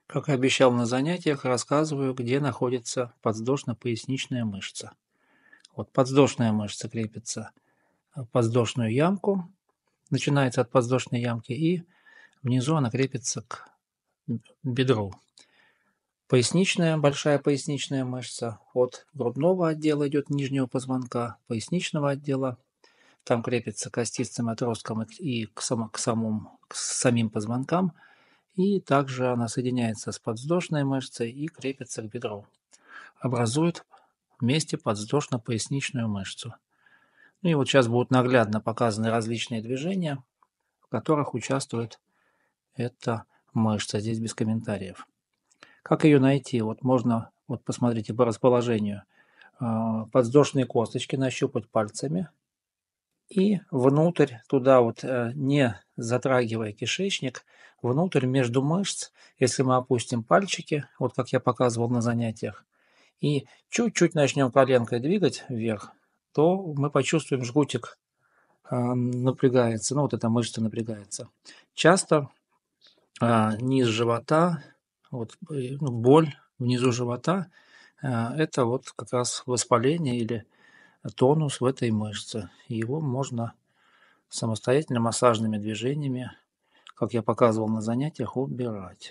Как и обещал на занятиях, рассказываю, где находится подвздошно-поясничная мышца. Вот подвздошная мышца крепится в подвздошную ямку, начинается от подвздошной ямки, и внизу она крепится к бедру. Поясничная, большая поясничная мышца от грудного отдела идет нижнего позвонка, поясничного отдела. Там крепится к костистым отросткам и к самим позвонкам. И также она соединяется с подвздошной мышцей и крепится к бедру. Образует вместе подвздошно-поясничную мышцу. Ну и вот сейчас будут наглядно показаны различные движения, в которых участвует эта мышца. Здесь без комментариев. Как ее найти? Вот можно, вот посмотрите по расположению, подвздошные косточки нащупать пальцами и внутрь, туда вот, не затрагивая кишечник, внутрь между мышц, если мы опустим пальчики, вот как я показывал на занятиях, и чуть-чуть начнем коленкой двигать вверх, то мы почувствуем жгутик напрягается, ну вот эта мышца напрягается. Часто низ живота, вот, ну, боль внизу живота, это вот как раз воспаление или тонус в этой мышце. Его можно самостоятельно массажными движениями, как я показывал на занятиях, убирать.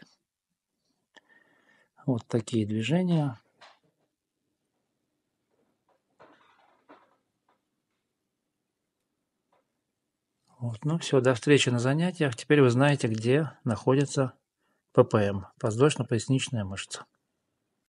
Вот такие движения. Вот, ну все, до встречи на занятиях. Теперь вы знаете, где находится ППМ, подвздошно-поясничная мышца.